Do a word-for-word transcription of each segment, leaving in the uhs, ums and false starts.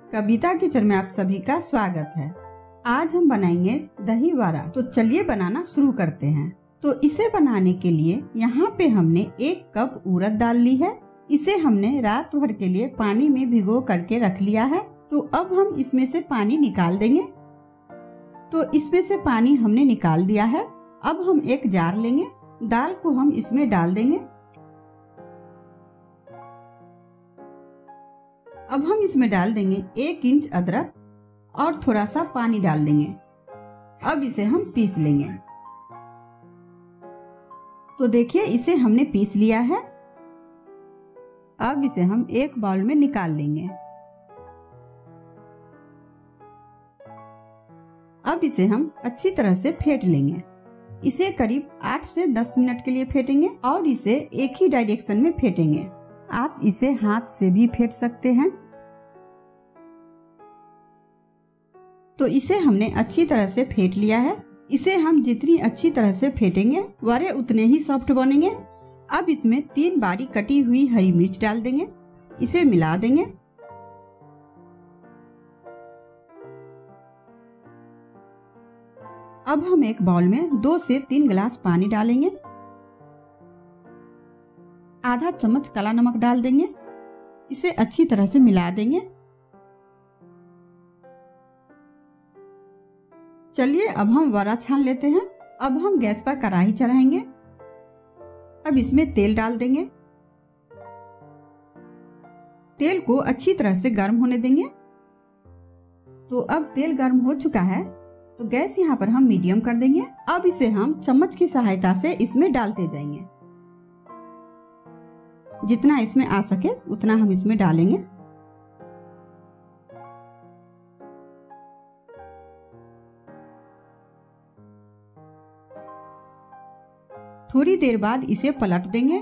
कविता kitchen में आप सभी का स्वागत है। आज हम बनाएंगे दही वड़ा। तो चलिए बनाना शुरू करते हैं। तो इसे बनाने के लिए यहाँ पे हमने एक कप उड़द दाल ली है। इसे हमने रात भर के लिए पानी में भिगो करके रख लिया है। तो अब हम इसमें से पानी निकाल देंगे। तो इसमें से पानी हमने निकाल दिया है। अब हम एक जार लेंगे, दाल को हम इसमें डाल देंगे। अब हम इसमें डाल देंगे एक इंच अदरक और थोड़ा सा पानी डाल देंगे। अब इसे हम पीस लेंगे। तो देखिए इसे हमने पीस लिया है। अब इसे हम एक बाउल में निकाल लेंगे। अब इसे हम अच्छी तरह से फेंट लेंगे। इसे करीब आठ से दस मिनट के लिए फेंटेंगे और इसे एक ही डायरेक्शन में फेंटेंगे। आप इसे हाथ से भी फेंट सकते हैं। तो इसे हमने अच्छी तरह से फेंट लिया है। इसे हम जितनी अच्छी तरह से फेंटेंगे वड़े उतने ही सॉफ्ट बनेंगे। अब इसमें तीन बारीक कटी हुई हरी मिर्च डाल देंगे। इसे मिला देंगे। अब हम एक बाउल में दो से तीन गिलास पानी डालेंगे। आधा चम्मच काला नमक डाल देंगे। इसे अच्छी तरह से मिला देंगे। चलिए अब हम वड़ा छान लेते हैं। अब हम गैस पर कढ़ाई चढ़ाएंगे। अब इसमें तेल डाल देंगे। तेल को अच्छी तरह से गर्म होने देंगे। तो अब तेल गर्म हो चुका है, तो गैस यहाँ पर हम मीडियम कर देंगे। अब इसे हम चम्मच की सहायता से इसमें डालते जाएंगे। जितना इसमें आ सके उतना हम इसमें डालेंगे। थोड़ी देर बाद इसे पलट देंगे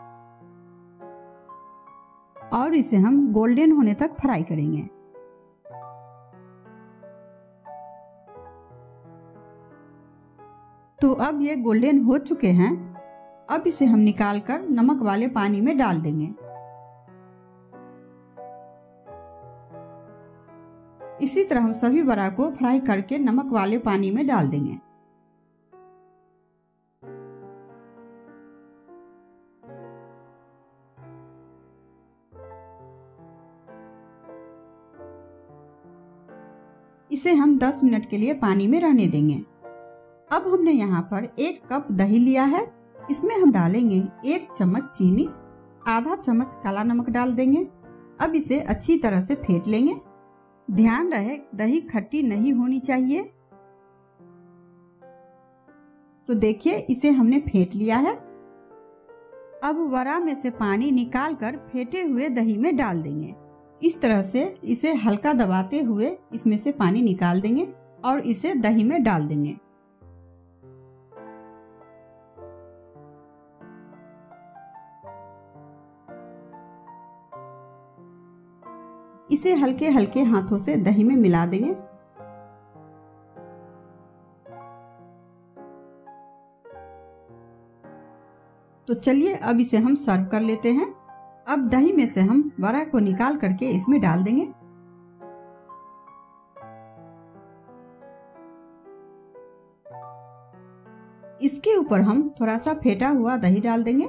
और इसे हम गोल्डन होने तक फ्राई करेंगे। तो अब ये गोल्डन हो चुके हैं। अब इसे हम निकालकर नमक वाले पानी में डाल देंगे। इसी तरह हम सभी वड़ा को फ्राई करके नमक वाले पानी में डाल देंगे। इसे हम दस मिनट के लिए पानी में रहने देंगे। अब हमने यहाँ पर एक कप दही लिया है। इसमें हम डालेंगे एक चम्मच चीनी, आधा चम्मच काला नमक डाल देंगे। अब इसे अच्छी तरह से फेंट लेंगे। ध्यान रहे दही खट्टी नहीं होनी चाहिए। तो देखिए इसे हमने फेंट लिया है। अब वड़ा में से पानी निकालकर फेंटे हुए दही में डाल देंगे। इस तरह से इसे हल्का दबाते हुए इसमें से पानी निकाल देंगे और इसे दही में डाल देंगे। इसे हल्के हल्के हाथों से दही में मिला देंगे। तो चलिए अब इसे हम सर्व कर लेते हैं। अब दही में से हम वड़ा को निकाल करके इसमें डाल देंगे। इसके ऊपर हम थोड़ा सा फेंटा हुआ दही डाल देंगे।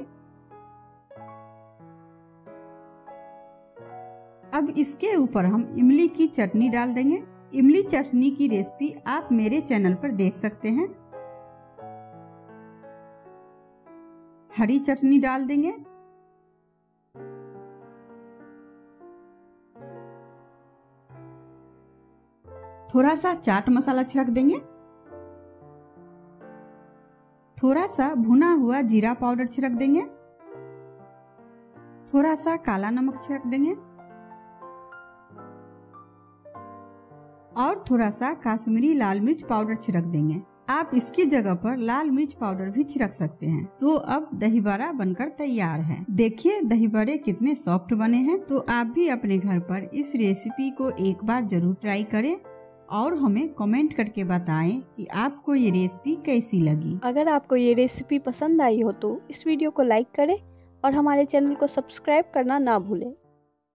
अब इसके ऊपर हम इमली की चटनी डाल देंगे। इमली चटनी की रेसिपी आप मेरे चैनल पर देख सकते हैं। हरी चटनी डाल देंगे। थोड़ा सा चाट मसाला छिड़क देंगे। थोड़ा सा भुना हुआ जीरा पाउडर छिड़क देंगे। थोड़ा सा काला नमक छिड़क देंगे और थोड़ा सा कश्मीरी लाल मिर्च पाउडर छिड़क देंगे। आप इसकी जगह पर लाल मिर्च पाउडर भी छिड़क सकते हैं। तो अब दही वड़ा बनकर तैयार है। देखिए दही वड़े कितने सॉफ्ट बने हैं। तो आप भी अपने घर पर इस रेसिपी को एक बार जरूर ट्राई करें और हमें कमेंट करके बताएं कि आपको ये रेसिपी कैसी लगी। अगर आपको ये रेसिपी पसंद आई हो तो इस वीडियो को लाइक करें और हमारे चैनल को सब्सक्राइब करना ना भूलें।